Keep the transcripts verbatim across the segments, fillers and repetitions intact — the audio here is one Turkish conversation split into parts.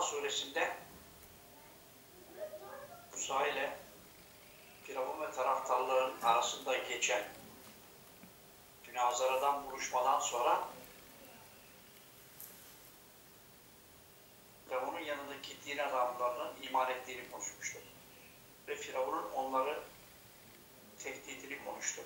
suresinde Musa ile Firavun ve taraftarların arasında geçen münazaradan, buluşmadan sonra Firavun'un yanındaki din adamlarının iman ettiğini konuşmuştuk. Ve Firavun'un onları tehdidini konuştuk.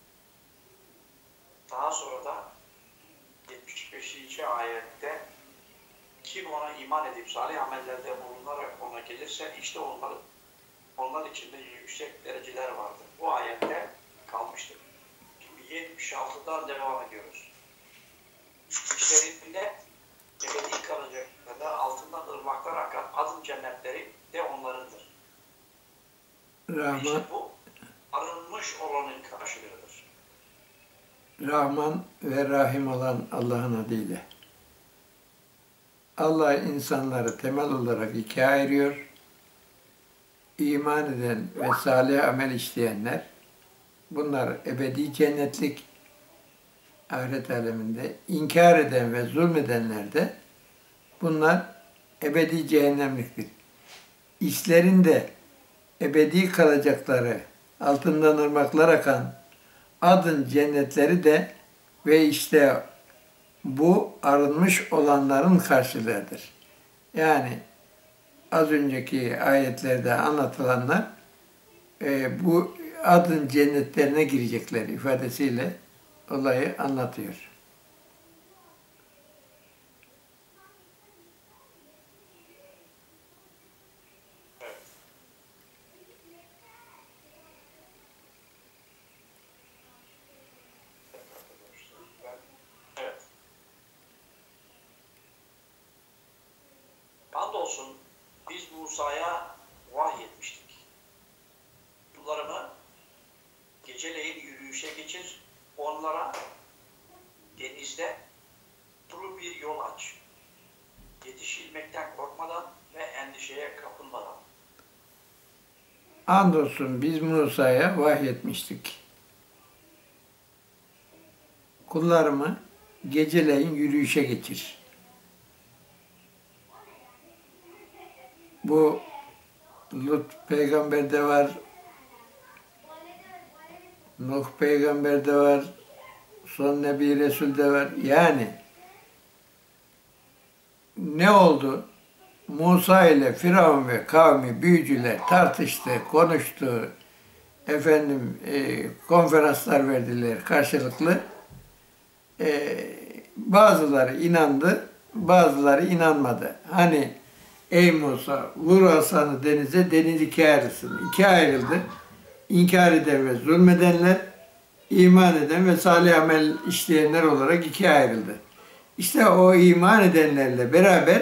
Daha sonra da yetmiş beşinci ayette kim ona iman edip salih amellerde bulunarak ona gelirse işte onların onlar içinde yüksek dereceler vardır. Bu ayette kalmıştık. Şimdi yetmiş altıdan devam ediyoruz. İşlerinde ebedi kalacaklar, altından ırmaklar akan adın cennetleri de onlarındır. Rahman, İşte bu arınmış olanın karşılığıdır. Rahman ve Rahim olan Allah'ın adıyla. Allah insanları temel olarak ikiye ayırıyor. İman eden ve salih amel işleyenler, bunlar ebedi cennetlik ahiret aleminde. İnkar eden ve zulmedenler de bunlar ebedi cehennemliktir. İçlerinde ebedi kalacakları, altından ırmaklar akan adın cennetleri de ve işte bu arınmış olanların karşılığıdır. Yani az önceki ayetlerde anlatılanlar e, bu adın cennetlerine girecekler ifadesiyle olayı anlatıyor. Evet. Andolsun biz Musa'ya vahyetmiştik. Kullarımı geceleyin yürüyüşe geçir, onlara denizde duru bir yol aç. Yetişilmekten korkmadan ve endişeye kapılmadan. Andolsun biz Musa'ya vahyetmiştik. Kullarımı geceleyin yürüyüşe geçir. Bu Lut peygamberde var, Nuh peygamberde var, son Nebi Resul'de var. Yani ne oldu? Musa ile Firavun ve kavmi büyücüler tartıştı, konuştu. Efendim e, konferanslar verdiler karşılıklı. E, bazıları inandı, bazıları inanmadı. Hani ey Musa vur asanı denize, deniz ikiye ayrılsın. İkiye ayrıldı. İnkar eden ve zulmedenler, iman eden ve salih amel işleyenler olarak ikiye ayrıldı. İşte o iman edenlerle beraber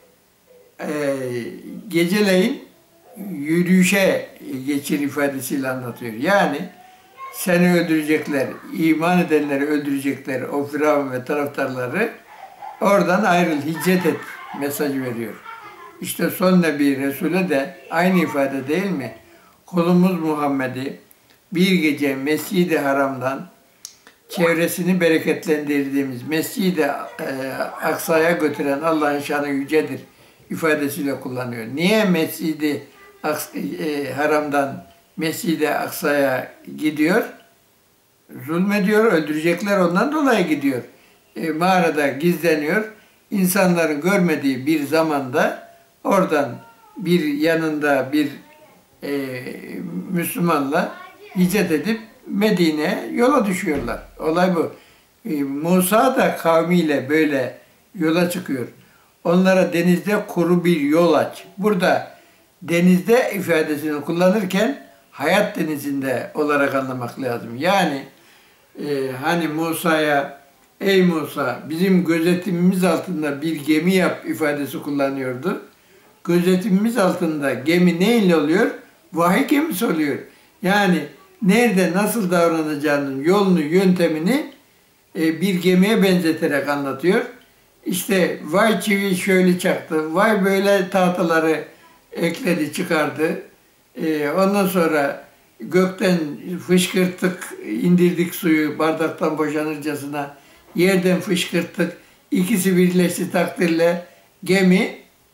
e, geceleyin yürüyüşe geçir ifadesiyle anlatıyor. Yani seni öldürecekler, iman edenleri öldürecekler, o Firavun ve taraftarları oradan ayrıl, hicret et mesajı veriyor. İşte son Nebi Resul'e de aynı ifade değil mi? Kulumuz Muhammed'i bir gece Mescid-i Haram'dan çevresini bereketlendirdiğimiz Mescid-i e, Aksa'ya götüren Allah'ın şanı yücedir ifadesiyle kullanıyor. Niye Mescid-i e, Haram'dan Mescid-i Aksa'ya gidiyor? Zulmediyor, öldürecekler ondan dolayı gidiyor. E, mağarada gizleniyor. İnsanların görmediği bir zamanda oradan bir yanında bir e, Müslümanla hicret edip Medine'ye yola düşüyorlar. Olay bu. E, Musa da kavmiyle böyle yola çıkıyor. Onlara denizde kuru bir yol aç. Burada denizde ifadesini kullanırken hayat denizinde olarak anlamak lazım. Yani e, hani Musa'ya ey Musa bizim gözetimimiz altında bir gemi yap ifadesi kullanıyordu. Gözetimimiz altında gemi neyle oluyor? Vahiy gemisi oluyor. Yani nerede nasıl davranacağının yolunu, yöntemini e, bir gemiye benzeterek anlatıyor. İşte vay çivi şöyle çaktı, vay böyle tahtaları ekledi, çıkardı. E, ondan sonra gökten fışkırttık, indirdik suyu bardaktan boşanırcasına. Yerden fışkırttık. İkisi birleşti takdirle gemi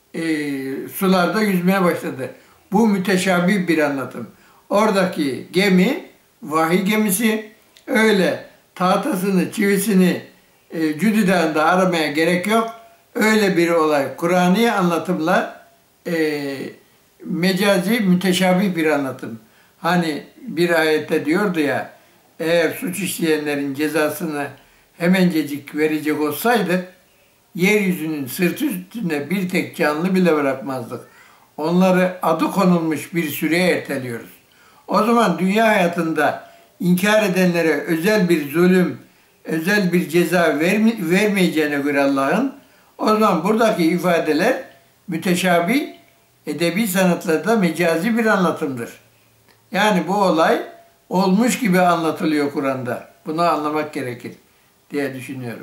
e, sularda yüzmeye başladı. Bu müteşabih bir anlatım. Oradaki gemi vahiy gemisi. Öyle tahtasını, çivisini e, Cüdü'den de aramaya gerek yok. Öyle bir olay Kur'an'ı anlatımla e, mecazi, müteşabih bir anlatım. Hani bir ayette diyordu ya, eğer suç işleyenlerin cezasını hemencecik verecek olsaydık, yeryüzünün sırtı üstünde bir tek canlı bile bırakmazdık. Onları adı konulmuş bir süreye erteliyoruz. O zaman dünya hayatında inkar edenlere özel bir zulüm, özel bir ceza verme, vermeyeceğine göre Allah'ın, o zaman buradaki ifadeler müteşabih, edebi sanatlarda mecazi bir anlatımdır. Yani bu olay olmuş gibi anlatılıyor Kur'an'da. Bunu anlamak gerekir diye düşünüyorum.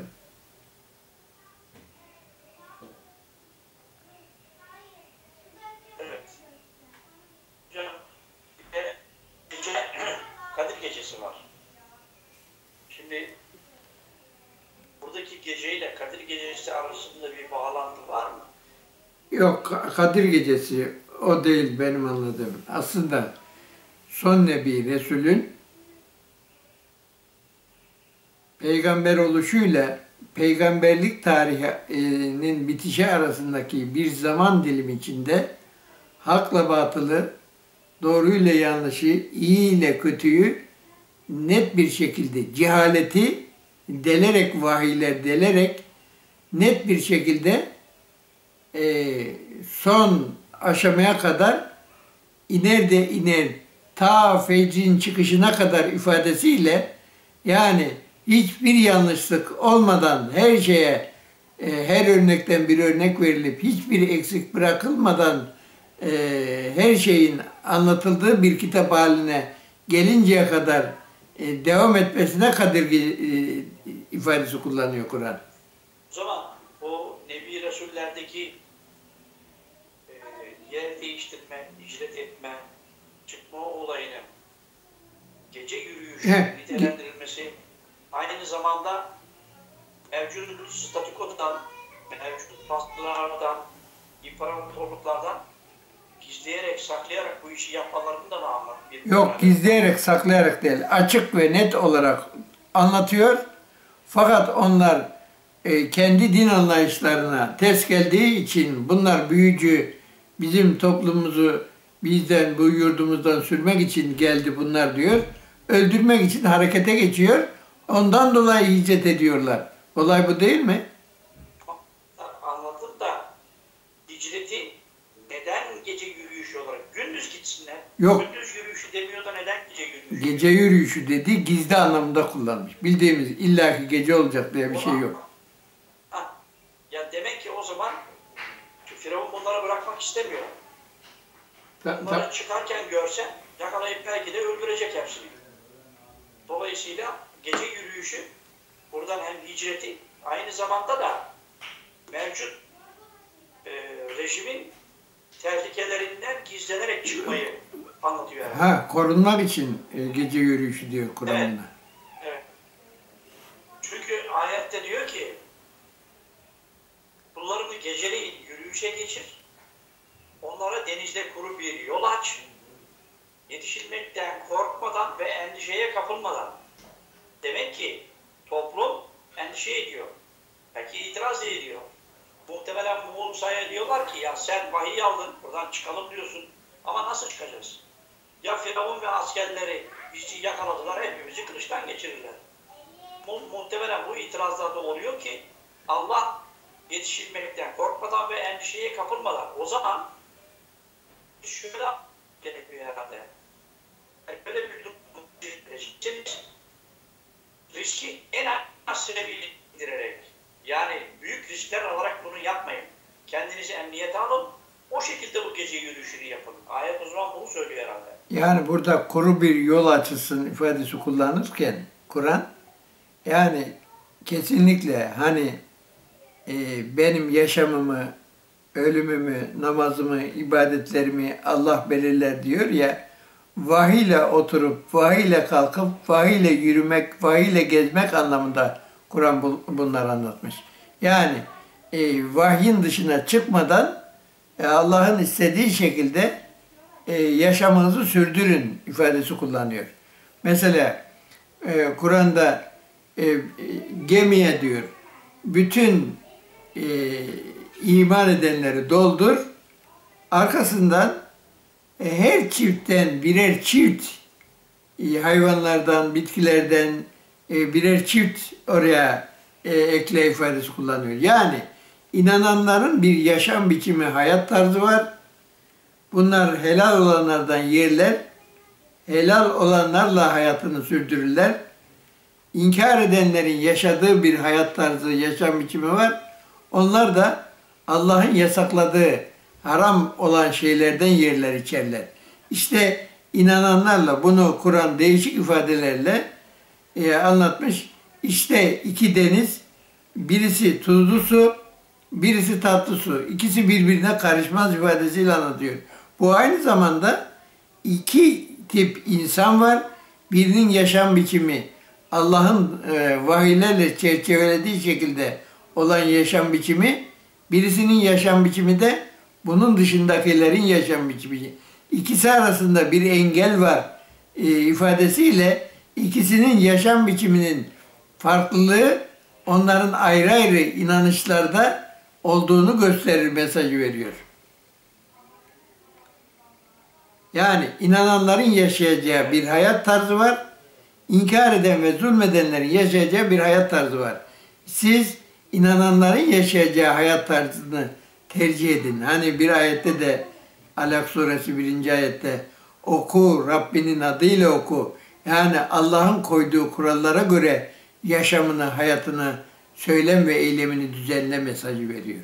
Evet. Hocam, bir de gece, Kadir Gecesi var. Şimdi buradaki geceyle Kadir Gecesi arasında bir bağlantı var mı? Yok, Kadir Gecesi o değil benim anladığım. Aslında son Nebi Resul'ün peygamber oluşuyla peygamberlik tarihinin bitişi arasındaki bir zaman dilimi içinde hakla batılı, doğruyla yanlışı, iyi ile kötüyü net bir şekilde cehaleti delerek, vahiyler delerek net bir şekilde e, son aşamaya kadar iner de iner ta fecrin çıkışına kadar ifadesiyle, yani hiçbir yanlışlık olmadan her şeye, e, her örnekten bir örnek verilip hiçbir eksik bırakılmadan e, her şeyin anlatıldığı bir kitap haline gelinceye kadar e, devam etmesine Kadir e, ifadesi kullanıyor Kur'an. O zaman o Nebi Resullerdeki e, yer değiştirme, hicret etme, çıkma olayının gece yürüyüşü nitelendirilmesi aynı zamanda mevcut statükodan, mevcut baskılardan, imparatorluklardan gizleyerek, saklayarak bu işi yapmalarını da mı anlatıyor? Yok, gizleyerek, saklayarak değil. Açık ve net olarak anlatıyor. Fakat onlar e, kendi din anlayışlarına ters geldiği için bunlar büyücü, bizim toplumumuzu bizden, bu yurdumuzdan sürmek için geldi bunlar diyor. Öldürmek için harekete geçiyor. Ondan dolayı hicret ediyorlar. Olay bu değil mi? Anladım da hicreti neden gece yürüyüşü olarak? Gündüz gitsinler. Yok. Gündüz yürüyüşü demiyor da neden gece yürüyüşü? Gece yürüyüşü dedi, gizli anlamında kullanmış. Bildiğimiz illaki gece olacak diye bir şey yok. Ha, ya demek ki o zaman Firavun bunları bırakmak istemiyor. Bunları çıkarken görse yakalayıp belki de öldürecek hepsini. Dolayısıyla gece yürüyüşü buradan hem hicreti aynı zamanda da mevcut e, rejimin tehlikelerinden gizlenerek çıkmayı anlatıyor. Yani. Ha, korunmak için e, gece yürüyüşü diyor Kur'an'da. Evet. Evet. Çünkü ayette diyor ki kullarını geceleyin yürüyüşe geçir. Onlara denizde kuru bir yol aç. Yetişilmekten korkmadan ve endişeye kapılmadan. Demek ki toplum endişe ediyor. Belki itiraz ediyor. Muhtemelen Musa'ya diyorlar ki ya sen vahiy aldın, buradan çıkalım diyorsun. Ama nasıl çıkacağız? Ya Firavun ve askerleri bizi yakaladılar, hepimizi kılıçtan geçirirler. Mu muhtemelen bu itirazlar da oluyor ki Allah yetişilmekten korkmadan ve endişeye kapılmadan. O zaman şöyle gerekiyor herhalde. Yani böyle bir durum için riski en az sebebiyle indirerek, yani büyük riskler alarak bunu yapmayın. Kendinizi emniyete alın, o şekilde bu gece yürüyüşünü yapın. Ayet o zaman bunu söylüyor herhalde. Yani burada kuru bir yol açılsın ifadesi kullanırken Kur'an, yani kesinlikle hani e, benim yaşamımı, ölümümü, namazımı, ibadetlerimi Allah belirler diyor ya, vahiyle oturup, vahiyle kalkıp, vahiyle yürümek, vahiyle gezmek anlamında Kur'an bunları anlatmış. Yani e, vahyin dışına çıkmadan e, Allah'ın istediği şekilde e, yaşamınızı sürdürün ifadesi kullanıyor. Mesela e, Kur'an'da e, e, gemiye diyor, bütün e, iman edenleri doldur, arkasından e, her çiftten birer çift e, hayvanlardan, bitkilerden e, birer çift oraya e, ekle ifadesi kullanıyor. Yani inananların bir yaşam biçimi, hayat tarzı var. Bunlar helal olanlardan yerler, helal olanlarla hayatını sürdürürler. İnkar edenlerin yaşadığı bir hayat tarzı, yaşam biçimi var. Onlar da Allah'ın yasakladığı, haram olan şeylerden yerler, içerler. İşte inananlarla bunu Kur'an değişik ifadelerle e, anlatmış. İşte iki deniz, birisi tuzlu su, birisi tatlı su. İkisi birbirine karışmaz ifadesiyle anlatıyor. Bu aynı zamanda iki tip insan var. Birinin yaşam biçimi Allah'ın e, vahiylerle çerçevelediği şekilde olan yaşam biçimi, birisinin yaşam biçimi de bunun dışındakilerin yaşam biçimi. İkisi arasında bir engel var e, ifadesiyle ikisinin yaşam biçiminin farklılığı onların ayrı ayrı inanışlarda olduğunu gösterir, mesajı veriyor. Yani inananların yaşayacağı bir hayat tarzı var. İnkar eden ve zulmedenlerin yaşayacağı bir hayat tarzı var. Siz inananların yaşayacağı hayat tarzını tercih edin. Hani bir ayette de Alak suresi birinci ayette oku, Rabbinin adıyla oku. Yani Allah'ın koyduğu kurallara göre yaşamını, hayatını, söylem ve eylemini düzenle mesajı veriyor.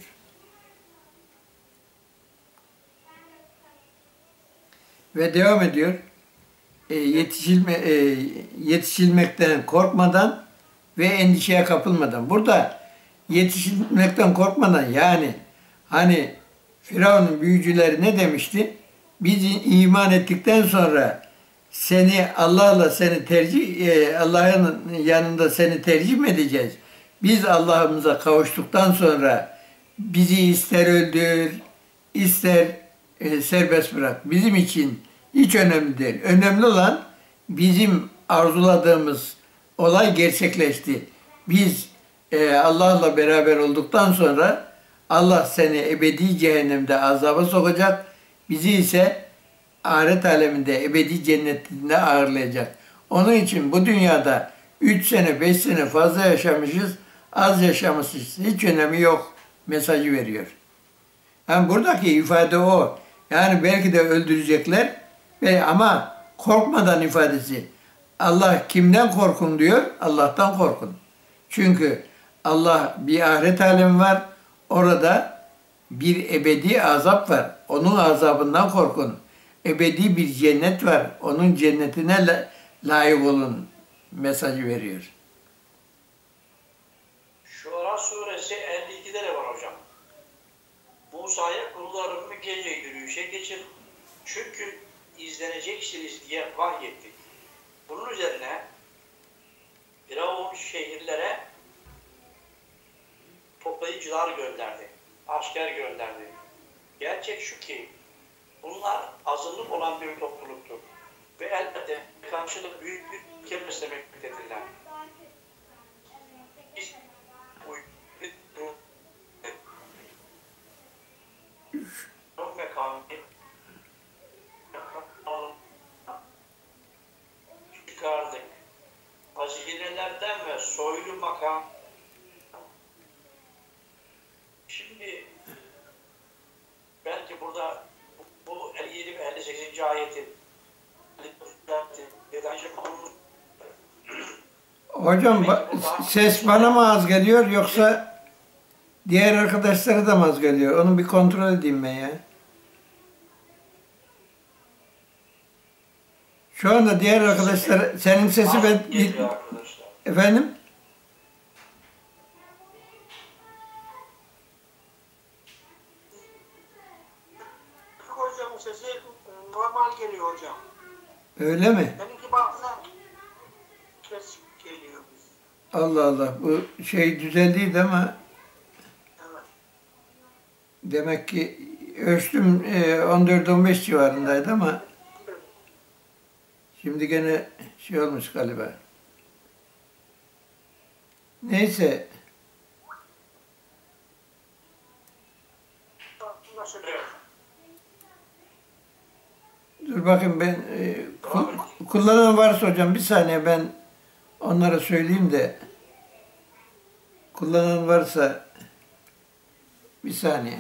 Ve devam ediyor. E, yetişilme, e, yetişilmekten korkmadan ve endişeye kapılmadan. Burada yetişilmekten korkmadan, yani hani Firavun'un büyücüleri ne demişti? Biz iman ettikten sonra seni Allah'la seni tercih e, Allah'ın yanında seni tercih mi edeceğiz? Biz Allah'ımıza kavuştuktan sonra bizi ister öldür, ister e, serbest bırak. Bizim için hiç önemli değil. Önemli olan bizim arzuladığımız olay gerçekleşti. Biz e, Allah'la beraber olduktan sonra Allah seni ebedi cehennemde azaba sokacak. Bizi ise ahiret aleminde ebedi cennetinde ağırlayacak. Onun için bu dünyada üç sene, beş sene fazla yaşamışız, az yaşamışız. Hiç önemi yok mesajı veriyor. Yani buradaki ifade o. Yani belki de öldürecekler ve ama korkmadan ifadesi. Allah kimden korkun diyor? Allah'tan korkun. Çünkü Allah bir ahiret alemi var. Orada bir ebedi azap var. Onun azabından korkun. Ebedi bir cennet var. Onun cennetine layık olun mesajı veriyor. Şura suresi elli ikide de var hocam. Musa'ya kullarımı gece yürüyüşe geçin. Çünkü izleneceksiniz diye vahyettik. Bunun üzerine Firavun şehirlere toplayıcılar gönderdi. Asker gönderdi. Gerçek şu ki bunlar azınlık olan bir topluluktur. Ve elbette karşılık büyük bir ülke beslemektedirler. Biz bu ve kavmi çıkardık. Hazinelerden ve soylu makam. Şimdi belki burada bu elli yedi ve elli sekizinci ayetin hocam ses bana mı az geliyor yoksa diğer arkadaşlara da mı az geliyor? Onu bir kontrol edeyim ben ya. Şu anda diğer arkadaşlar senin sesi ben efendim? Hocam sesi normal geliyor hocam. Öyle mi? Benimki bazen kesik geliyor. Allah Allah, bu şey düzeldiydi ama Evet. demek ki ölçtüm e, on dört on beş civarındaydı ama şimdi gene şey olmuş galiba. Neyse. Anlaşılıyor. Dur bakayım ben e, ku- kullanan varsa hocam bir saniye ben onlara söyleyeyim de kullanan varsa bir saniye.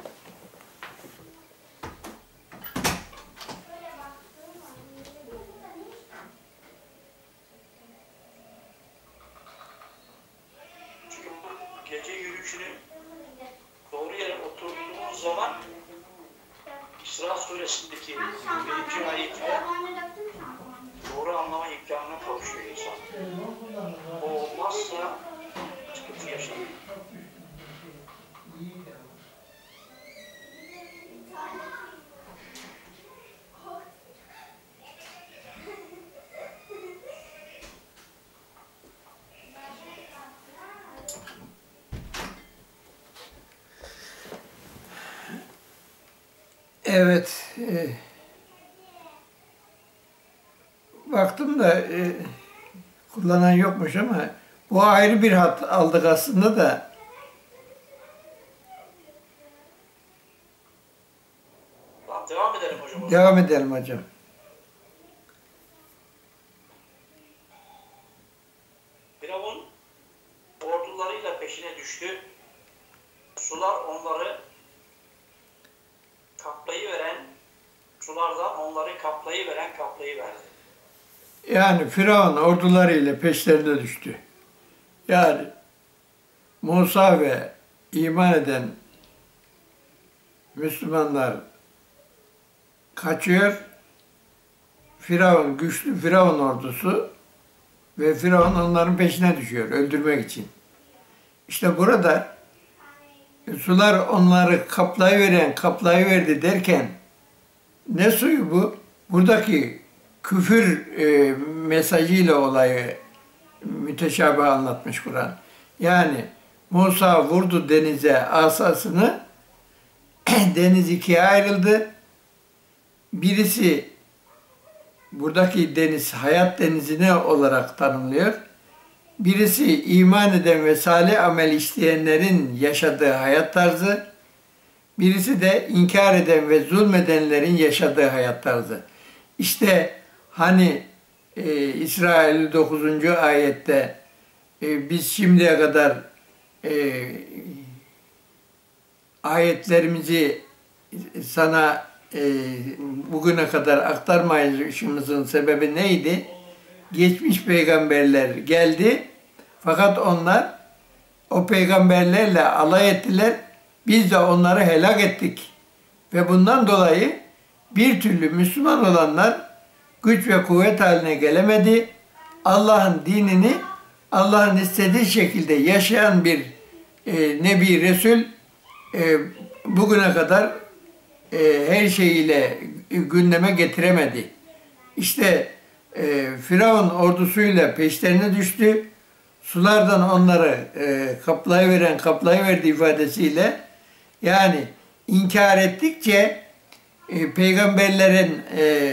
Çünkü bu gece yürüyüşünü doğru yere oturttuğumuz zaman İsra suresindeki birinci ayetiyle doğru anlama imkanına kavuşuyor insan. O olmazsa sıkıntı yaşanır. Evet. E, baktım da e, kullanan yokmuş ama bu ayrı bir hat aldık aslında da Tamam, devam edelim hocam. o zaman. devam edelim hocam. Firavun ordularıyla peşine düştü. Sular onları kaplayıveren, sulardan onları kaplayıveren kaplayıverdi. Yani Firavun ordularıyla peşlerine düştü. Yani Musa ve iman eden Müslümanlar kaçıyor. Firavun, güçlü Firavun ordusu ve Firavun onların peşine düşüyor öldürmek için. İşte burada sular onları kaplayıveren, kaplayıverdi derken ne suyu bu? Buradaki küfür e, mesajıyla olayı müteşabih anlatmış Kur'an. Yani Musa vurdu denize asasını, deniz ikiye ayrıldı. Birisi buradaki deniz hayat denizine olarak tanımlıyor. Birisi iman eden ve salih amel işleyenlerin yaşadığı hayat tarzı. Birisi de inkar eden ve zulmedenlerin yaşadığı hayat tarzı. İşte hani e, İsra elli dokuzuncu ayette e, biz şimdiye kadar e, ayetlerimizi sana e, bugüne kadar aktarmayışımızın sebebi neydi? Geçmiş peygamberler geldi fakat onlar o peygamberlerle alay ettiler. Biz de onları helak ettik. Ve bundan dolayı bir türlü Müslüman olanlar güç ve kuvvet haline gelemedi. Allah'ın dinini Allah'ın istediği şekilde yaşayan bir e, Nebi Resul e, bugüne kadar e, her şeyiyle gündeme getiremedi. İşte e, Firavun ordusuyla peşlerine düştü. Sulardan onları e, kaplayıveren, kaplayıverdi ifadesiyle yani inkar ettikçe e, peygamberlerin e,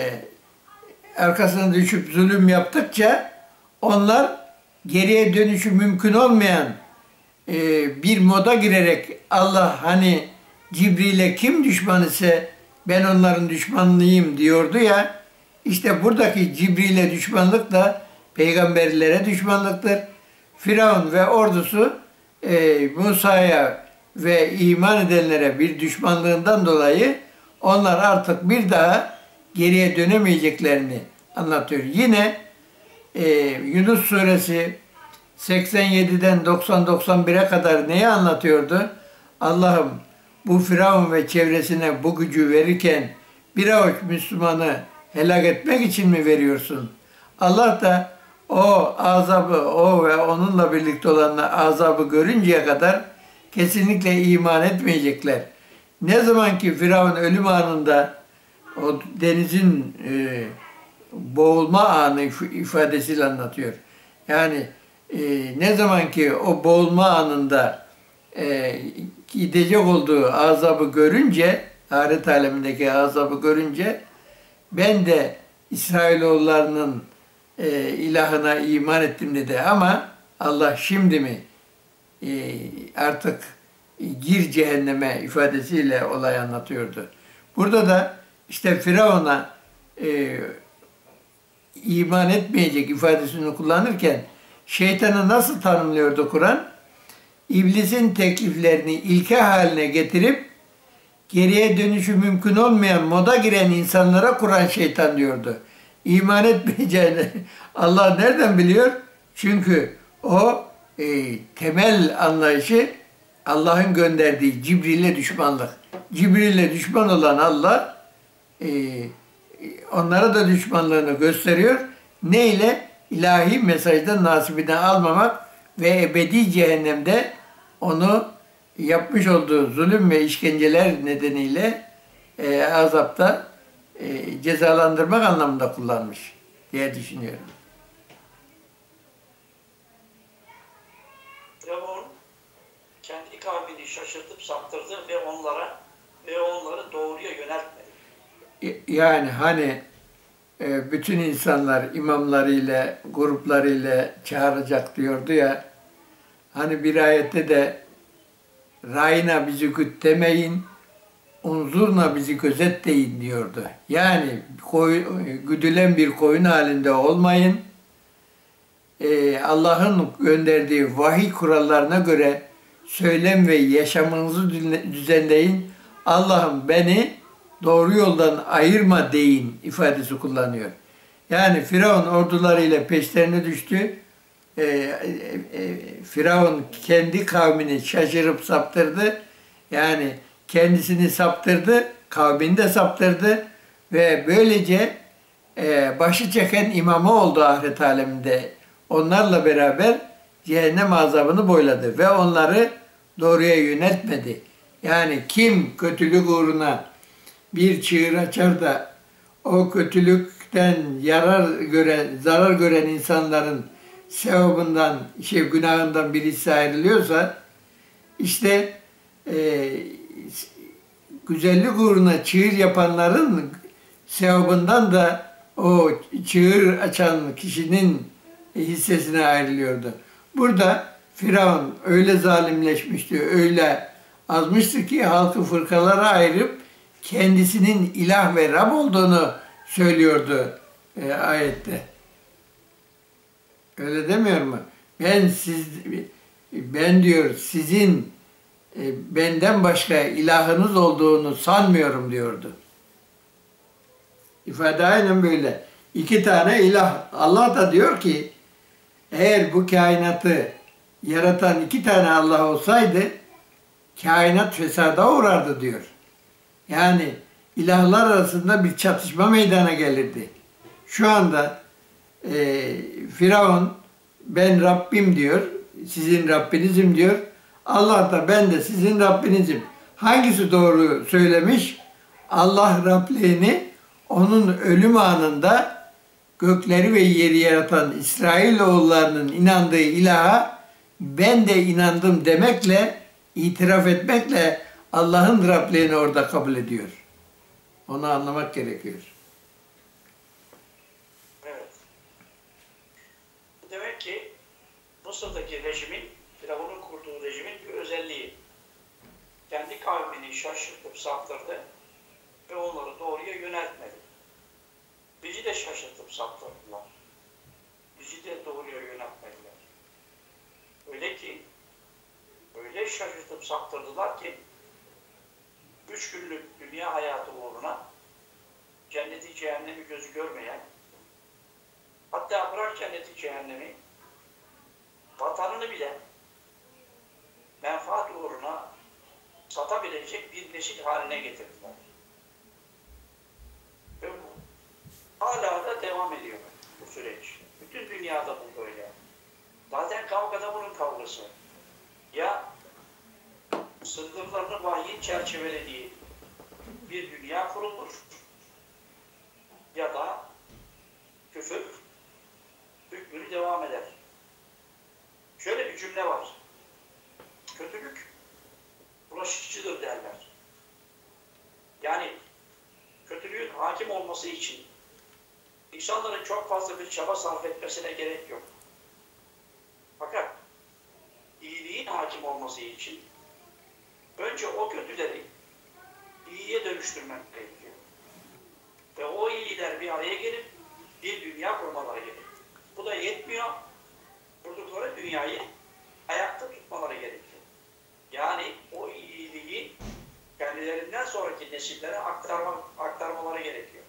arkasına düşüp zulüm yaptıkça onlar geriye dönüşü mümkün olmayan e, bir moda girerek Allah hani Cibril'e kim düşman ise ben onların düşmanlıyım diyordu ya işte buradaki Cibril'e düşmanlık da peygamberlere düşmanlıktır. Firavun ve ordusu e, Musa'ya ve iman edenlere bir düşmanlığından dolayı onlar artık bir daha geriye dönemeyeceklerini anlatıyor. Yine e, Yunus suresi seksen yediden doksan doksan bire kadar neyi anlatıyordu? Allah'ım bu Firavun ve çevresine bu gücü verirken bir avuç Müslümanı helak etmek için mi veriyorsun? Allah da o azabı, o ve onunla birlikte olanlar azabı görünceye kadar kesinlikle iman etmeyecekler. Ne zaman ki Firavun ölüm anında o denizin e, boğulma anı ifadesiyle anlatıyor. Yani e, ne zaman ki o boğulma anında e, gidecek olduğu azabı görünce ahiret alemindeki azabı görünce ben de İsrailoğullarının e, ilahına iman ettim dedi ama Allah şimdi mi e, artık e, gir cehenneme ifadesiyle olay anlatıyordu. Burada da işte Firavun'a e, iman etmeyecek ifadesini kullanırken şeytanı nasıl tanımlıyordu Kur'an? İblisin tekliflerini ilke haline getirip geriye dönüşü mümkün olmayan moda giren insanlara Kur'an şeytan diyordu. İman etmeyeceğini Allah nereden biliyor? Çünkü o e, temel anlayışı Allah'ın gönderdiği Cibril'le düşmanlık. Cibril'le düşman olan Allah e, onlara da düşmanlığını gösteriyor. Neyle? İlahi mesajdan nasibini almamak ve ebedi cehennemde onu yapmış olduğu zulüm ve işkenceler nedeniyle e, azapta e, cezalandırmak anlamında kullanmış diye düşünüyorum. Firavun kendi kavmini şaşırtıp saptırdı ve onlara ve onları doğruya yöneltmedi. Yani hani e, bütün insanlar imamlarıyla, gruplarıyla çağıracak diyordu ya, hani bir ayette de Rayna bizi güttemeyin, unzurna bizi gözetleyin diyordu. Yani koy, güdülen bir koyun halinde olmayın. Ee, Allah'ın gönderdiği vahiy kurallarına göre söylem ve yaşamınızı düzenleyin. Allah'ım beni doğru yoldan ayırma deyin ifadesi kullanıyor. Yani Firavun ordularıyla peşlerine düştü. E, e, e, Firavun kendi kavmini şaşırıp saptırdı. Yani kendisini saptırdı, kavmini de saptırdı ve böylece e, başı çeken imamı oldu ahiret aleminde. Onlarla beraber cehennem azabını boyladı ve onları doğruya yöneltmedi. Yani kim kötülük uğruna bir çığır açar da o kötülükten yarar gören, zarar gören insanların sevabından, şey, günahından birisi ayrılıyorsa, işte e, güzellik uğruna çığır yapanların sevabından da o çığır açan kişinin hissesine ayrılıyordu. Burada Firavun öyle zalimleşmişti, öyle azmıştı ki halkı fırkalara ayırıp kendisinin ilah ve Rab olduğunu söylüyordu e, ayette. Öyle demiyor mu? Ben siz, ben diyor sizin e, benden başka ilahınız olduğunu sanmıyorum diyordu. İfade aynen böyle. İki tane ilah. Allah da diyor ki eğer bu kainatı yaratan iki tane Allah olsaydı kainat fesada uğrardı diyor. Yani ilahlar arasında bir çatışma meydana gelirdi. Şu anda e, Firavun ben Rabbim diyor, sizin Rabbinizim diyor. Allah da ben de sizin Rabbinizim. Hangisi doğru söylemiş? Allah Rabliğini onun ölüm anında gökleri ve yeri yaratan İsrailoğullarının inandığı ilaha ben de inandım demekle, itiraf etmekle Allah'ın Rabliğini orada kabul ediyor. Onu anlamak gerekiyor. Evet. Demek ki Mısır'daki rejimin, Firavun'un kurduğu rejimin bir özelliği. Kendi kavmini şaşırtıp saptırdı ve onları doğruya yöneltmedi. Bizi de şaşırtıp saptırdılar. Bizi de doğruya yöneltmediler. Öyle ki, öyle şaşırtıp saptırdılar ki, üç günlük dünya hayatı uğruna cenneti cehennemi gözü görmeyen, hatta bırak cenneti cehennemi, vatanını bile menfaat uğruna satabilecek bir nesil haline getirdiler. Ve bu hala da devam ediyor bu süreç. Bütün dünyada bu böyle. Zaten kavgada bunun kavgası. Ya sınırlarını vahyin çerçevelediği bir dünya kurulur ya da küfür hükmünü devam eder. Şöyle bir cümle var. Kötülük bulaşıcıdır derler. Yani olması için insanların çok fazla bir çaba sarf etmesine gerek yok. Fakat iyiliğin hakim olması için önce o kötüleri iyiye dönüştürmek gerekiyor. Ve o iyiler bir araya gelip bir dünya kurmaları gerekiyor. Bu da yetmiyor. Kurdukları dünyayı ayakta tutmaları gerekiyor. Yani o iyiliği kendilerinden sonraki nesillere aktarma, aktarmaları gerekiyor.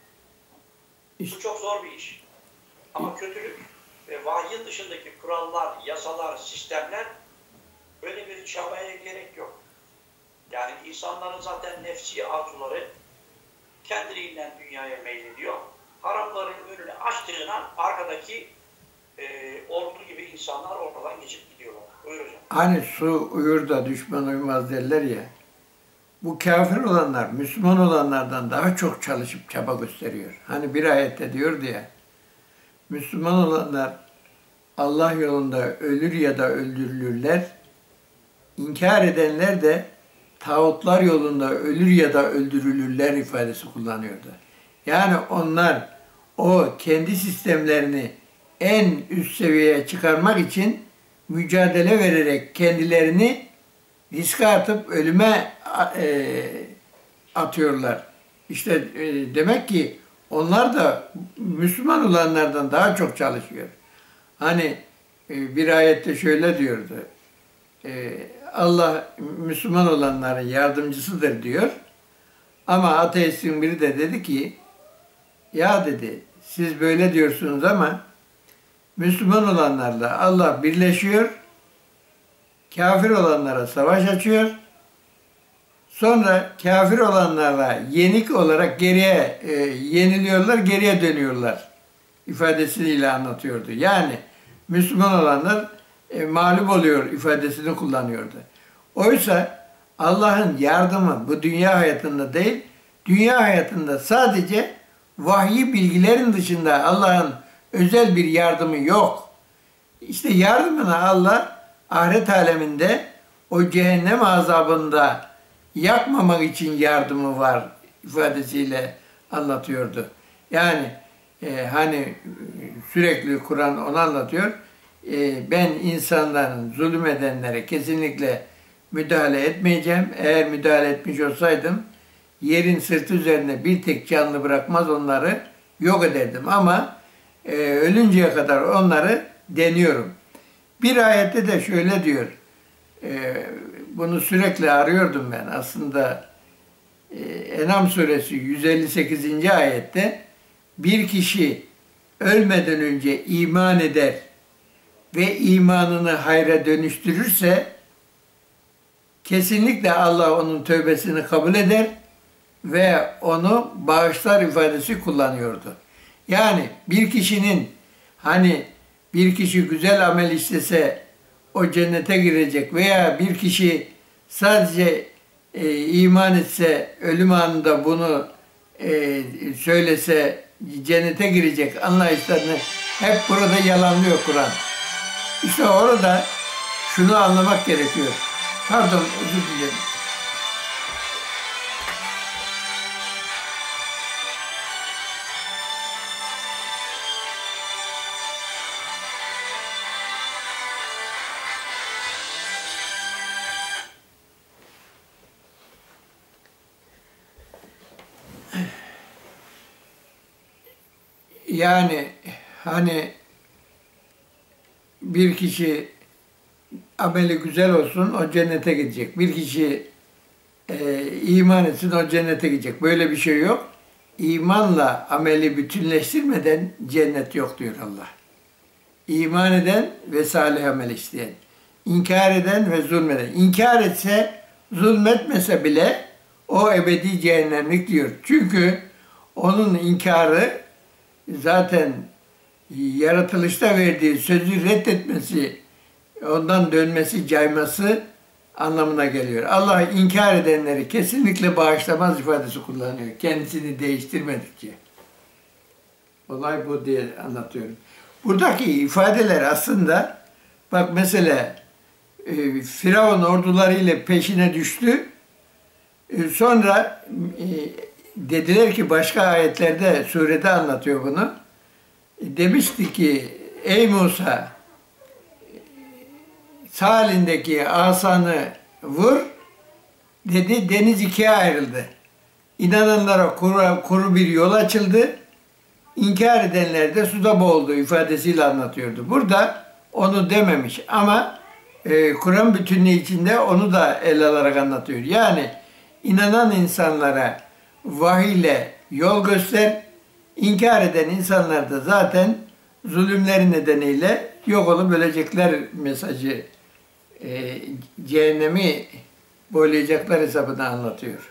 Bu çok zor bir iş. Ama kötülük ve vahyin dışındaki kurallar, yasalar, sistemler böyle bir çabaya gerek yok. Yani insanların zaten nefsi arzuları kendiliğinden dünyaya meylediyor. Haramların önünü açtığına arkadaki e, ordu gibi insanlar ortadan geçip gidiyorlar. Buyur hocam. Hani su uyur da düşman uymaz derler ya. Bu kafir olanlar Müslüman olanlardan daha çok çalışıp çaba gösteriyor. Hani bir ayette diyordu ya, Müslüman olanlar Allah yolunda ölür ya da öldürülürler. İnkar edenler de tağutlar yolunda ölür ya da öldürülürler ifadesi kullanıyordu. Yani onlar o kendi sistemlerini en üst seviyeye çıkarmak için mücadele vererek kendilerini riske atıp ölüme e, atıyorlar. İşte e, demek ki onlar da Müslüman olanlardan daha çok çalışıyor. Hani e, bir ayette şöyle diyordu. E, Allah Müslüman olanların yardımcısıdır diyor. Ama ateistin biri de dedi ki, ya dedi, siz böyle diyorsunuz ama Müslüman olanlarla Allah birleşiyor, kafir olanlara savaş açıyor, sonra kafir olanlarla yenik olarak geriye e, yeniliyorlar, geriye dönüyorlar ifadesiyle anlatıyordu. Yani Müslüman olanlar e, mağlup oluyor ifadesini kullanıyordu. Oysa Allah'ın yardımı bu dünya hayatında değil, dünya hayatında sadece vahyi bilgilerin dışında Allah'ın özel bir yardımı yok. İşte yardımını Allah ahiret aleminde o cehennem azabında yakmamak için yardımı var ifadesiyle anlatıyordu. Yani e, hani sürekli Kur'an onu anlatıyor. E, ben insanların zulüm edenlere kesinlikle müdahale etmeyeceğim. Eğer müdahale etmiş olsaydım yerin sırtı üzerine bir tek canlı bırakmaz onları yok ederdim. Ama e, ölünceye kadar onları deniyorum. Bir ayette de şöyle diyor. E, bunu sürekli arıyordum ben. Aslında e, En'am suresi yüz elli sekizinci ayette bir kişi ölmeden önce iman eder ve imanını hayra dönüştürürse kesinlikle Allah onun tövbesini kabul eder ve onu bağışlar ifadesi kullanıyordu. Yani bir kişinin hani bir kişi güzel amel işlese o cennete girecek veya bir kişi sadece e, iman etse ölüm anında bunu e, söylese cennete girecek anlayışlarını hep burada yalanlıyor Kur'an. İşte orada şunu anlamak gerekiyor. Pardon, özür dilerim. Yani hani bir kişi ameli güzel olsun o cennete gidecek. Bir kişi e, iman etsin o cennete gidecek. Böyle bir şey yok. İmanla ameli bütünleştirmeden cennet yok diyor Allah. İman eden ve salih amel işleyen. İnkar eden ve zulmeden. İnkar etse, zulmetmese bile o ebedi cehennemlik diyor. Çünkü onun inkarı zaten yaratılışta verdiği sözü reddetmesi, ondan dönmesi, cayması anlamına geliyor. Allah inkar edenleri kesinlikle bağışlamaz ifadesi kullanıyor. Kendisini değiştirmedikçe. Olay bu diye anlatıyorum. Buradaki ifadeler aslında bak mesela e, Firavun ordularıyla peşine düştü. E, sonra e, dediler ki başka ayetlerde, surede anlatıyor bunu. Demişti ki ey Musa sağ elindeki asanı vur dedi, deniz ikiye ayrıldı. İnananlara kuru, kuru bir yol açıldı. İnkar edenler de suda boğuldu ifadesiyle anlatıyordu. Burada onu dememiş ama e, Kur'an bütünlüğü içinde onu da ele alarak anlatıyor. Yani inanan insanlara vahiyle yol göster, inkar eden insanlar da zaten zulümleri nedeniyle yok olup ölecekler mesajı, e, cehennemi boylayacaklar hesabını anlatıyor.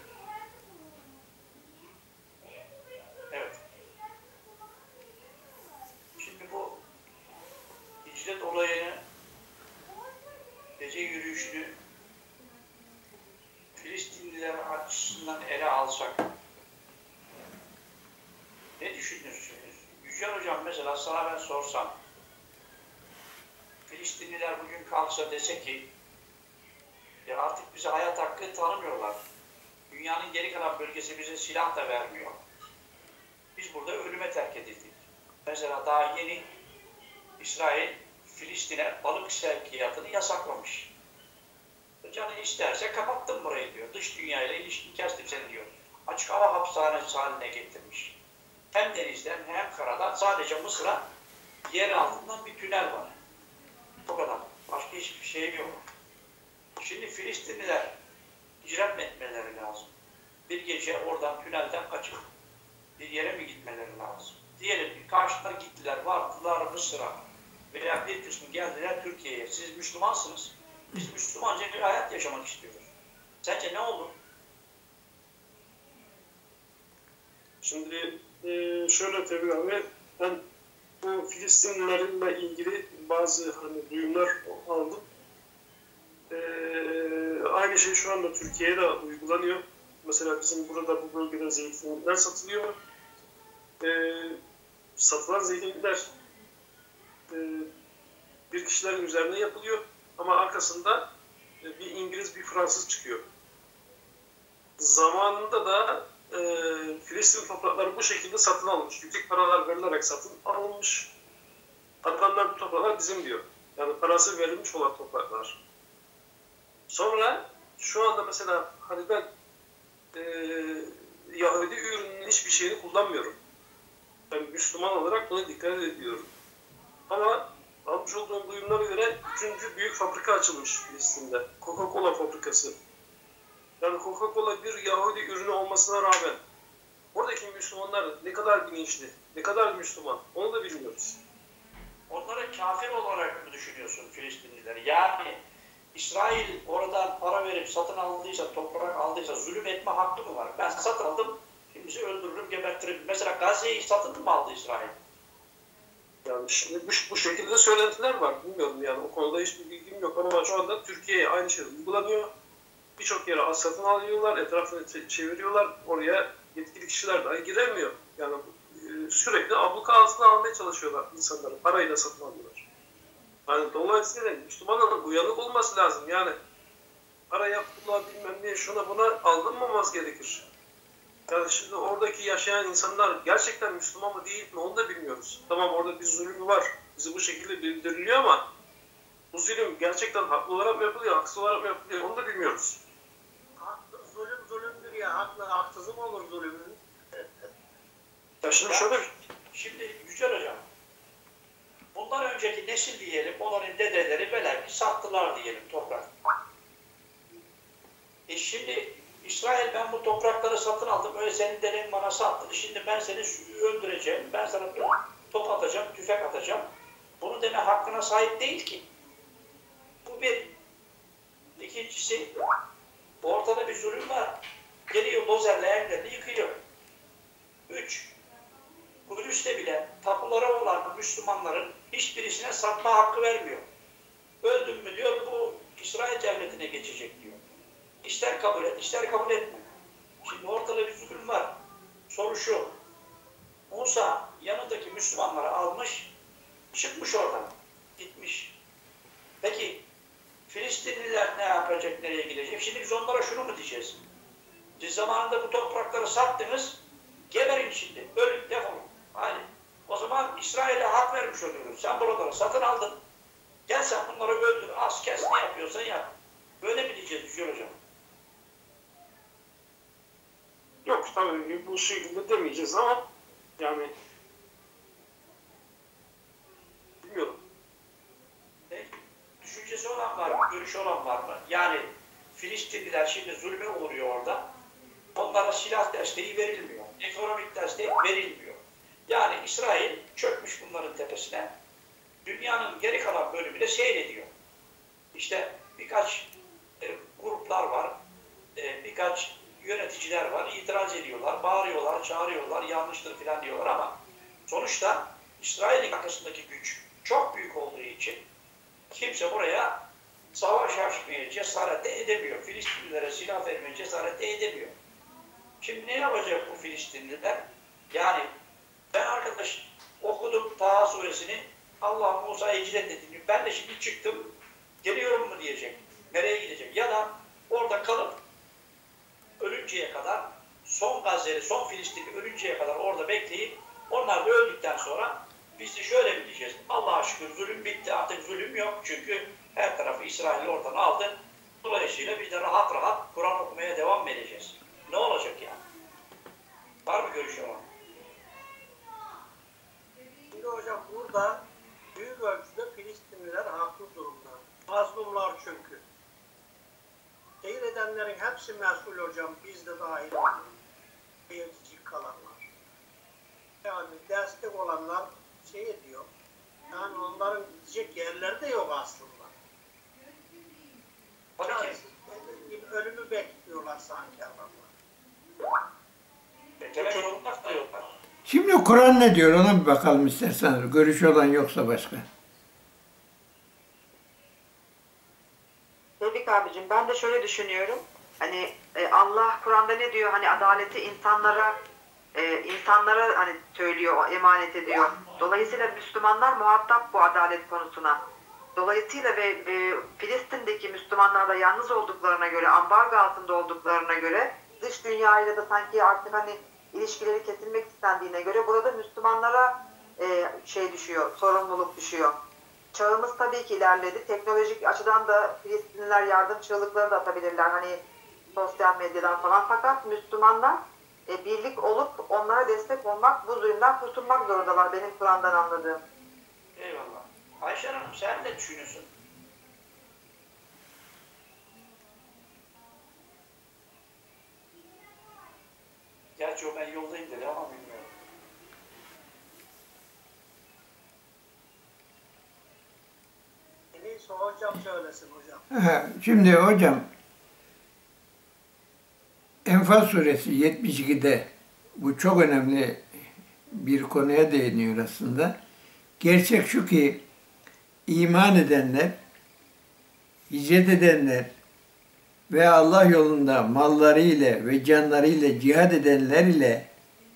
Evet. Şimdi bu hicret olayını, gece yürüyüşünü Filistinliler açısından ele alsak ne düşünürsünüz? Yücel Hocam mesela sana ben sorsam, Filistinliler bugün kalksa dese ki ya artık bize hayat hakkı tanımıyorlar. Dünyanın geri kalan bölgesi bize silah da vermiyor. Biz burada ölüme terk edildik. Mesela daha yeni İsrail Filistin'e balık sevkiyatını yasaklamış. Canı isterse kapattım burayı diyor. Dış dünyayla ilişkin kestim seni diyor. Açık hava hapishanesi haline getirmiş. Hem denizden hem karadan sadece Mısır'a yer altından bir tünel var. O kadar. Başka hiçbir şey yok. Şimdi Filistinliler hicret etmeleri lazım. Bir gece oradan tünelden kaçıp bir yere mi gitmeleri lazım? Diyelim ki karşılar gittiler, vardılar Mısır'a veya bir kısmı geldiler Türkiye'ye. Siz Müslümansınız. Biz Müslümanca bir hayat yaşamak istiyoruz. Sence ne olur? Şimdi e, şöyle tabii abi, ben bu Filistinlilerle ilgili bazı hani duyumlar aldım. E, aynı şey şu anda Türkiye'de uygulanıyor. Mesela bizim burada bu bölgede zeytinler satılıyor. E, satılan zeytinler e, bir kişilerin üzerine yapılıyor ama arkasında e, bir İngiliz bir Fransız çıkıyor. Zamanında da e, Filistin toprakları bu şekilde satın alınmış. Yüksek paralar verilerek satın alınmış. Adamlar bu topraklar bizim diyor. Yani parası verilmiş olan topraklar. Sonra şu anda mesela hani ben e, Yahudi ürünün hiçbir şeyini kullanmıyorum. Ben Müslüman olarak buna dikkat ediyorum. Ama almış olduğum duyumlara göre üçüncü büyük fabrika açılmış Filistin'de. Coca-Cola fabrikası. Yani Coca-Cola bir Yahudi ürünü olmasına rağmen oradaki Müslümanlar ne kadar bilinçli, ne kadar Müslüman onu da bilmiyoruz. Onları kafir olarak mı düşünüyorsun Filistinlileri? Yani İsrail oradan para verip satın aldıysa, toprak aldıysa zulüm etme hakkı mı var? Ben satın aldım, kimisi öldürürüm, gebertirim. Mesela Gazze'yi satın mı aldı İsrail? Yani şimdi bu, bu şekilde söylentiler var. Bilmiyorum yani o konuda hiçbir bilgim yok ama şu anda Türkiye'ye aynı şey uygulanıyor. Birçok yere satın alıyorlar, etrafını çeviriyorlar. Oraya yetkili kişiler dahi giremiyor. Yani e, sürekli abluka altına almaya çalışıyorlar insanları. Parayla satın alıyorlar. Yani dolayısıyla Müslümanların uyanık olması lazım. Yani para yaptılar bilmem ne şuna buna aldırmamaz gerekir. Yani şimdi oradaki yaşayan insanlar gerçekten Müslüman mı değil mi onu da bilmiyoruz. Tamam orada bir zulüm var. Bize bu şekilde bildiriliyor ama bu zulüm gerçekten haklı olarak mı yapılıyor, haksız olarak mı yapılıyor onu da bilmiyoruz. Haklı, zulüm zulümdür ya. Haklı, haksız mı olur zulümün? Ya şimdi şöyle Şimdi Yücel Hocam, bundan önceki nesil diyelim, onların dedeleri belki sattılar diyelim toprak. E şimdi İsrail ben bu toprakları satın aldım, öyle senin deden bana sattı, şimdi ben seni öldüreceğim, ben sana top atacağım, tüfek atacağım. Bunu deme hakkına sahip değil ki. Bu bir. İkincisi, ortada bir zulüm var. Geliyor dozerle evlerini yıkıyor. Üç, Kudüs'te bile tapuları olan Müslümanların hiçbirisine satma hakkı vermiyor. Öldüm mü diyor, bu İsrail devletine geçecek diyor. İster kabul et, ister kabul etme. Şimdi ortada bir zulüm var. Soru şu, Musa yanındaki Müslümanları almış, çıkmış oradan, gitmiş. Peki, Filistinliler ne yapacak, nereye gidecek? Şimdi biz onlara şunu mu diyeceğiz? Siz zamanında bu toprakları sattınız, Geberin şimdi. Ölün, defolun. Hani o zaman İsrail'e hak vermiş oluyoruz. Sen buraları satın aldın. Gel sen bunları öldür, az kes, ne yapıyorsan yap. Böyle mi diyeceğiz Yücel Hocam? Yok tabii bu şekilde demeyeceğiz ama yani bilmiyorum. Ne? Düşüncesi olan var mı? Görüşü olan var mı? Yani Filistinliler şimdi zulme uğruyor orada. Onlara silah desteği verilmiyor. Ekonomik destek verilmiyor. Yani İsrail çökmüş bunların tepesine. Dünyanın geri kalan bölümü de seyrediyor. İşte birkaç e, gruplar var. E, birkaç yöneticiler var. İtiraz ediyorlar, bağırıyorlar, çağırıyorlar, yanlıştır filan diyorlar ama sonuçta İsrail'in arkasındaki güç çok büyük olduğu için kimse buraya savaş açmaya cesaret de edemiyor. Filistinlilere silah vermeye cesaret de edemiyor. Şimdi ne yapacak bu Filistinliler? Yani ben arkadaş okudum Taha suresini, Allah Musa'ya hicret edin. Ben de şimdi çıktım, geliyorum mu diyecek. Nereye gidecek? Ya da orada kalıp ölünceye kadar, son Gazze'li, son Filistinli ölünceye kadar orada bekleyip onlar da öldükten sonra biz de şöyle mi diyeceğiz? Allah'a şükür zulüm bitti. Artık zulüm yok. Çünkü her tarafı İsrail'i oradan aldı. Dolayısıyla biz de rahat rahat Kur'an okumaya devam edeceğiz. Ne olacak yani? Var mı görüşü olan? Şimdi hocam burada büyük ölçüde Filistinliler haklı durumda. Mazlumlar çünkü. Seyredenlerin hepsi mesul hocam, biz de dahil olmak. Seyirci kalanlar. Yani destek olanlar şey ediyor. Yani onların gidecek yerleri de yok aslında. Tabii Yani ki. ölümü bekliyorlar sanki adamlar. Beklemek zorunda kalıyorlar. Şimdi Kur'an ne diyor ona bir bakalım isterseniz. Görüşü olan yoksa başka. Tevfik abicim, ben de şöyle düşünüyorum. Hani e, Allah Kur'an'da ne diyor? Hani adaleti insanlara e, insanlara hani söylüyor, emanet ediyor. Dolayısıyla Müslümanlar muhatap bu adalet konusuna. Dolayısıyla ve e, Filistin'deki Müslümanlar da yalnız olduklarına göre, ambargo altında olduklarına göre, dış dünyayla da sanki artık hani ilişkileri kesilmek istendiğine göre burada Müslümanlara e, şey düşüyor, sorumluluk düşüyor. Çağımız tabii ki ilerledi. Teknolojik açıdan da Filistinliler yardım çığlıkları da atabilirler. Hani sosyal medyadan falan. Fakat Müslümanlar e, birlik olup onlara destek olmak, bu zulümden kurtulmak zorundalar. Benim Kur'an'dan anladığım. Eyvallah. Ayşe Hanım sen ne düşünüyorsun? Gerçi o ben yoldayım dedi ama bilmiyorum. En iyisi hocam söylesin hocam. Aha, şimdi hocam Enfal suresi yetmiş ikide bu çok önemli bir konuya değiniyor aslında. Gerçek şu ki iman edenler, hicret edenler ve Allah yolunda mallarıyla ve canlarıyla cihad edenler ile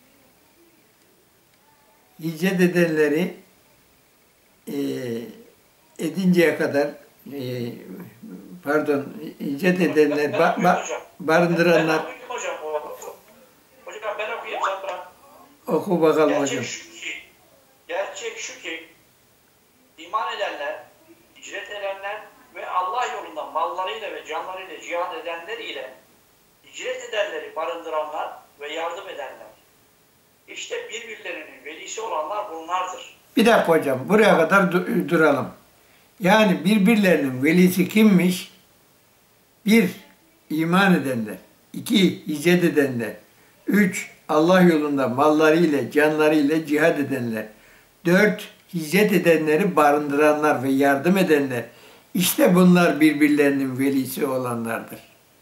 hicret edenleri e, edinceye kadar e, pardon hicret edenler ba, ba, barındıranlar Ben, ben okuyayım hocam. Hocam ben okuyayım sen bırak. oku bakalım Gerçek hocam. şu ki, gerçek şu ki iman edenler, hicret edenler ve Allah yolunda mallarıyla ve canlarıyla cihad edenler ile hicret edenleri barındıranlar ve yardım edenler. İşte birbirlerinin velisi olanlar bunlardır. Bir dakika hocam buraya kadar du- duralım. Yani birbirlerinin velisi kimmiş? Bir, iman edenler. İki, hicret edenler. Üç, Allah yolunda mallarıyla, canlarıyla cihad edenler. Dört, hicret edenleri barındıranlar ve yardım edenler. İşte bunlar birbirlerinin velisi olanlardır.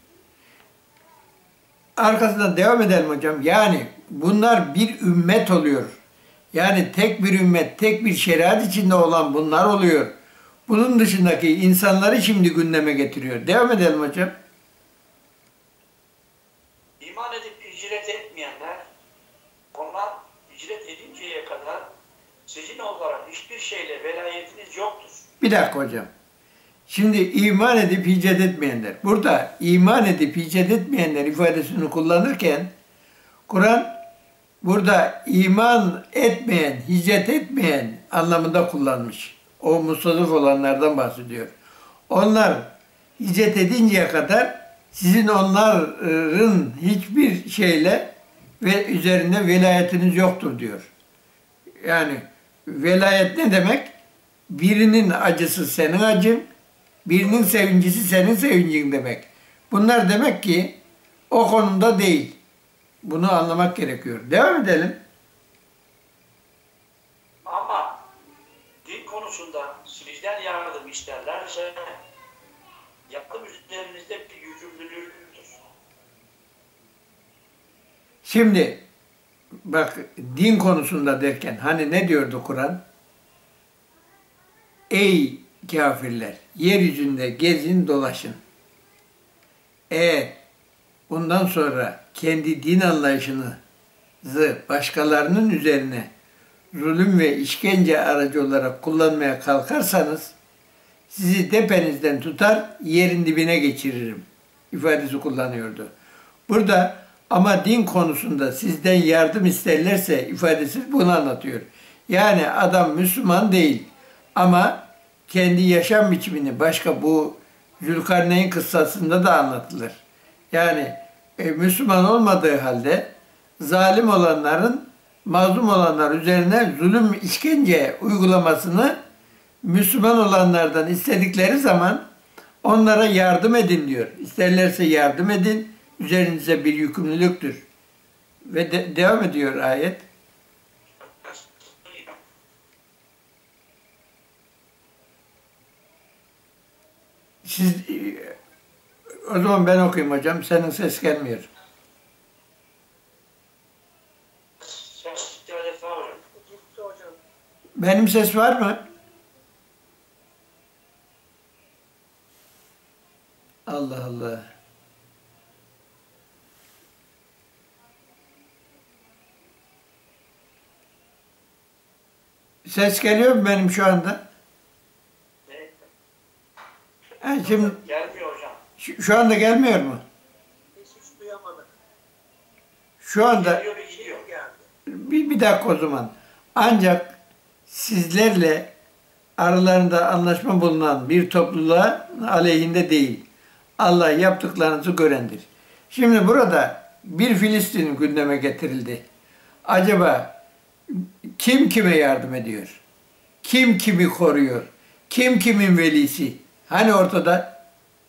Arkasından devam edelim hocam. Yani bunlar bir ümmet oluyor. Yani tek bir ümmet, tek bir şeriat içinde olan bunlar oluyor. Bunun dışındaki insanları şimdi gündeme getiriyor. Devam edelim hocam. İman edip hicret etmeyenler, onlar hicret edinceye kadar sizin olarak hiçbir şeyle velayetiniz yoktur. Bir dakika hocam. Şimdi iman edip hicret etmeyenler. Burada iman edip hicret etmeyenler ifadesini kullanırken Kur'an burada iman etmeyen, hicret etmeyen anlamında kullanmış. O musaddık olanlardan bahsediyor. Onlar hicret edinceye kadar sizin onların hiçbir şeyle ve üzerinde velayetiniz yoktur diyor. Yani velayet ne demek? Birinin acısı senin acın, birinin sevincisi senin sevincin demek. Bunlar demek ki o konumda değil. Bunu anlamak gerekiyor. Devam edelim. Ama din konusunda sizden yardım isterlerse yardım üzerinizde bir yükümlülüktür. Şimdi bak din konusunda derken hani ne diyordu Kur'an? Ey kafirler, yeryüzünde gezin dolaşın. Eğer bundan sonra kendi din anlayışınızı başkalarının üzerine zulüm ve işkence aracı olarak kullanmaya kalkarsanız sizi tepenizden tutar yerin dibine geçiririm ifadesi kullanıyordu. Burada ama din konusunda sizden yardım isterlerse ifadesi bunu anlatıyor. Yani adam Müslüman değil ama kendi yaşam biçimini başka bu Zülkarneyn kıssasında da anlatılır. Yani e, Müslüman olmadığı halde zalim olanların mazlum olanlar üzerine zulüm, işkence uygulamasını Müslüman olanlardan istedikleri zaman onlara yardım edin diyor. İsterlerse yardım edin, üzerinize bir yükümlülüktür. Ve de, devam ediyor ayet. Siz, o zaman ben okuyayım hocam, senin ses gelmiyor. Ses geldi hocam. Gitti hocam. Benim ses var mı? Allah Allah. Ses geliyor mu benim şu anda? Ne? Ha, şimdi Gelmiyor hocam. şu, şu anda gelmiyor mu? Biz hiç duyamadık. Şu anda Geliyor ve gidiyor. Geldi. bir, bir dakika o zaman. Ancak sizlerle aralarında anlaşma bulunan bir topluluğa aleyhinde değil. Allah yaptıklarınızı görendir. Şimdi burada bir Filistin gündeme getirildi. Acaba kim kime yardım ediyor? Kim kimi koruyor? Kim kimin velisi? Hani ortada?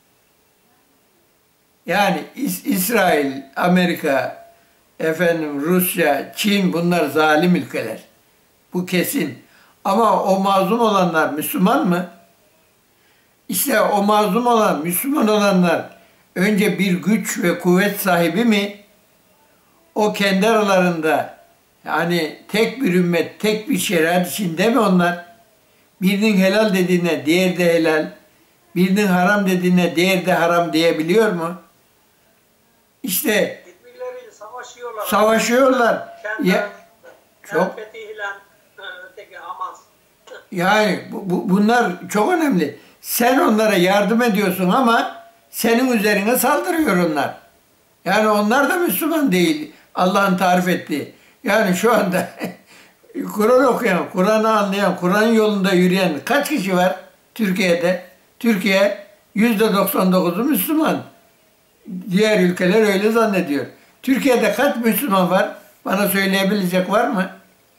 Yani İs- İsrail, Amerika, efendim Rusya, Çin bunlar zalim ülkeler. Bu kesin. Ama o mazlum olanlar Müslüman mı? İşte o mazlum olan, Müslüman olanlar önce bir güç ve kuvvet sahibi mi? O kendi aralarında yani tek bir ümmet, tek bir şeriat içinde mi onlar? Birinin helal dediğine diğer de helal, birinin haram dediğine diğer de haram diyebiliyor mu? İşte Birbirleriyle savaşıyorlar. savaşıyorlar. Kendi Ya, çok. çok Fethiyle öteki Hamas. yani bu, bu- bunlar çok önemli. Sen onlara yardım ediyorsun ama senin üzerine saldırıyor onlar. Yani onlar da Müslüman değil. Allah'ın tarif ettiği. Yani şu anda Kur'an okuyan, Kur'an'ı anlayan, Kur'an yolunda yürüyen kaç kişi var Türkiye'de? Türkiye yüzde doksan dokuzu Müslüman. Diğer ülkeler öyle zannediyor. Türkiye'de kaç Müslüman var? Bana söyleyebilecek var mı?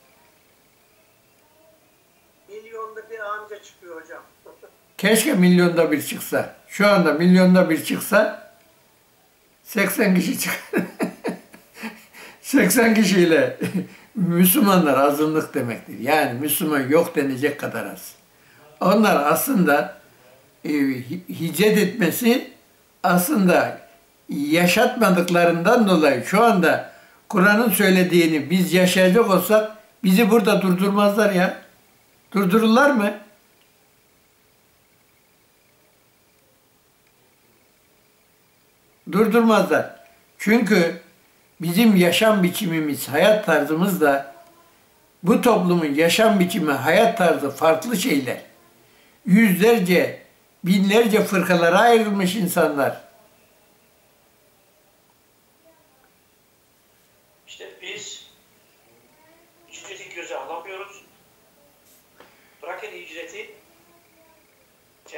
Milyonda bir anca çıkıyor hocam. Keşke milyonda bir çıksa. Şu anda milyonda bir çıksa seksen kişi çıkar. seksen kişiyle Müslümanlar azınlık demektir. Yani Müslüman yok denecek kadar az. Onlar aslında e, hi- hicret etmesi aslında yaşatmadıklarından dolayı şu anda Kur'an'ın söylediğini biz yaşayacak olsak bizi burada durdurmazlar ya. Durdururlar mı? Durdurmazlar. Çünkü bizim yaşam biçimimiz, hayat tarzımız da bu toplumun yaşam biçimi, hayat tarzı farklı şeyler. Yüzlerce, binlerce fırkalara ayrılmış insanlar. İşte biz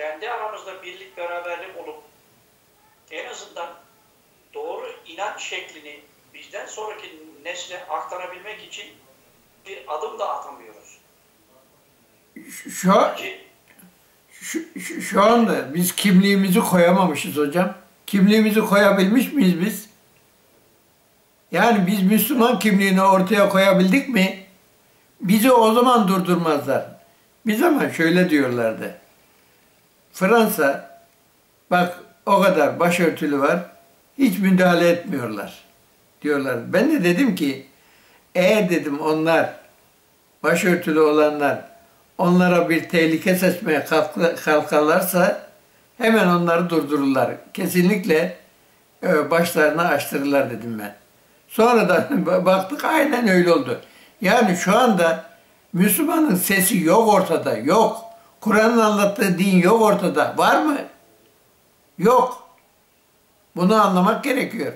kendi aramızda birlik beraberlik olup en azından doğru inanç şeklini bizden sonraki nesle aktarabilmek için bir adım da atamıyoruz. Şu, an- şu, şu, şu anda biz kimliğimizi koyamamışız hocam. Kimliğimizi koyabilmiş miyiz biz? Yani biz Müslüman kimliğini ortaya koyabildik mi? Bizi o zaman durdurmazlar. Bir zaman şöyle diyorlardı. Fransa, bak o kadar başörtülü var, hiç müdahale etmiyorlar diyorlar. Ben de dedim ki, eğer dedim onlar, başörtülü olanlar, onlara bir tehlike seçmeye kalkarlarsa hemen onları durdururlar. Kesinlikle başlarına açtırırlar dedim ben. Sonra da baktık aynen öyle oldu. Yani şu anda Müslümanın sesi yok ortada, yok. Kur'an'ın anlattığı din yok ortada. Var mı? Yok. Bunu anlamak gerekiyor.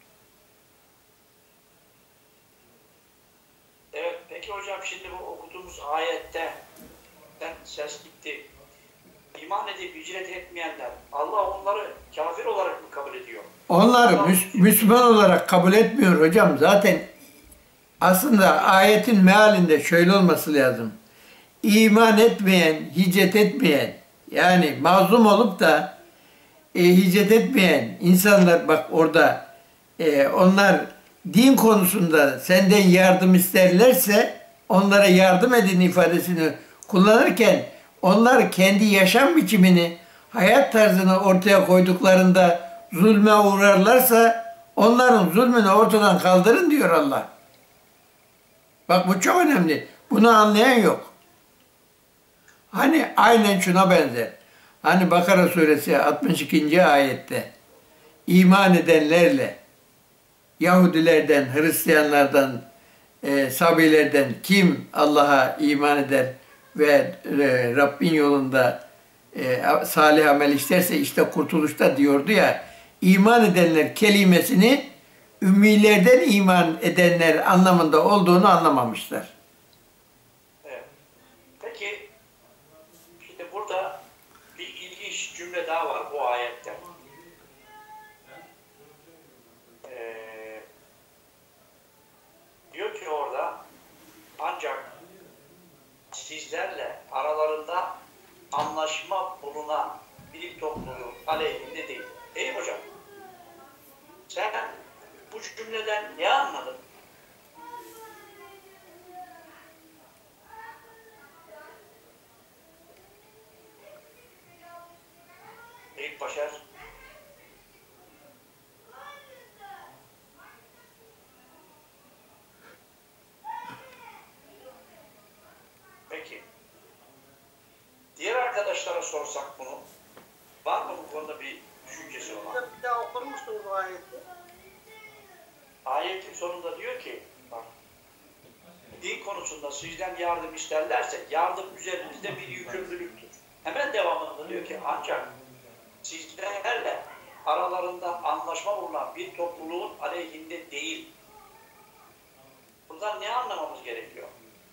Evet, peki hocam şimdi bu okuduğumuz ayette ses gitti. İman edip hicret etmeyenler, Allah onları kafir olarak mı kabul ediyor? Onları Müs Müslüman olarak kabul etmiyor hocam. Zaten aslında ayetin mealinde şöyle olması lazım. İman etmeyen, hicret etmeyen, yani mazlum olup da e, hicret etmeyen insanlar, bak orada e, onlar din konusunda senden yardım isterlerse onlara yardım edin ifadesini kullanırken onlar kendi yaşam biçimini, hayat tarzını ortaya koyduklarında zulme uğrarlarsa onların zulmünü ortadan kaldırın diyor Allah. Bak bu çok önemli. Bunu anlayan yok. Hani aynen şuna benzer. Hani Bakara suresi altmış ikinci ayette iman edenlerle Yahudilerden, Hristiyanlardan, e, Sabilerden kim Allah'a iman eder ve e, Rabbin yolunda e, salih amel işlerse işte kurtuluşta diyordu ya, iman edenler kelimesini ümmilerden iman edenler anlamında olduğunu anlamamışlar. Evet. Peki şimdi burada bir ilginç cümle daha var bu ayette. Ee, diyor ki orada ancak sizlerle aralarında anlaşma bulunan bir topluluğun aleyhinde değil. Değil mi hocam? Sen bu cümleden ne anladın? Eyüp Başar. Peki. Diğer arkadaşlara sorsak bunu, var mı bu konuda bir düşüncesi olan? Bir daha okur musunuz bu ayeti? Ayetin sonunda diyor ki, bak, din konusunda sizden yardım isterlerse yardım üzerinizde bir yükümlülüktür. Hemen devamında diyor ki ancak sizlerle aralarında anlaşma bulunan bir topluluğun aleyhinde değil. Buradan ne anlamamız gerekiyor?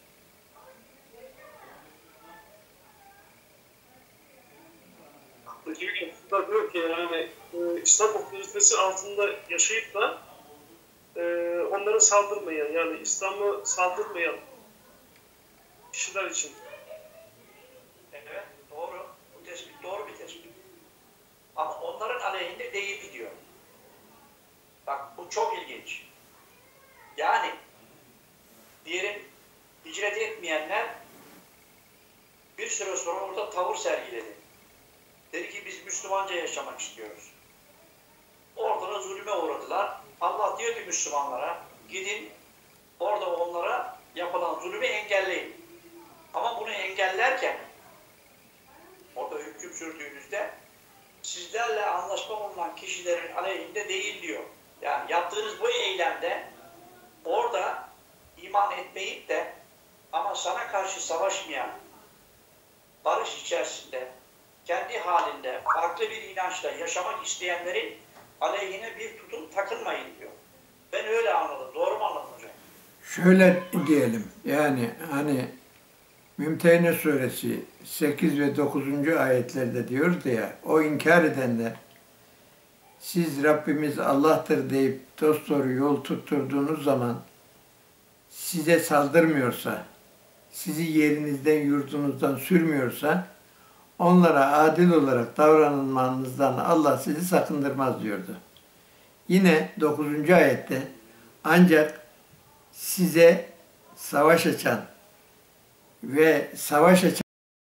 Burada diyor ki yani e, İslam otoritesi altında yaşayıp da e, onlara saldırmayan, yani İslam'ı saldırmayan kişiler için. Evet, doğru. Bu tespit doğru bir tespit. Ama onların aleyhinde değil diyor. Bak bu çok ilginç. Yani diyelim hicret etmeyenler bir süre sonra orada tavır sergiledi. Dedi ki biz Müslümanca yaşamak istiyoruz. Orada da zulüme uğradılar. Allah diyor ki Müslümanlara gidin orada onlara yapılan zulümü engelleyin. Ama bunu engellerken orada hüküm sürdüğünüzde sizlerle anlaşma bulunan kişilerin aleyhinde değil diyor. Yani yaptığınız bu eylemde orada iman etmeyip de ama sana karşı savaşmayan, barış içerisinde, kendi halinde, farklı bir inançla yaşamak isteyenlerin aleyhine bir tutum takınmayın diyor. Ben öyle anladım. Doğru mu anladım hocam? Şöyle diyelim, yani hani Mümtehine Suresi sekiz ve dokuzuncu ayetlerde diyordu ya, o inkar edenler, siz Rabbimiz Allah'tır deyip dosdoğru yol tutturduğunuz zaman size saldırmıyorsa, sizi yerinizden yurdunuzdan sürmüyorsa onlara adil olarak davranmanızdan Allah sizi sakındırmaz diyordu. Yine dokuzuncu ayette ancak size savaş açan ve savaş açan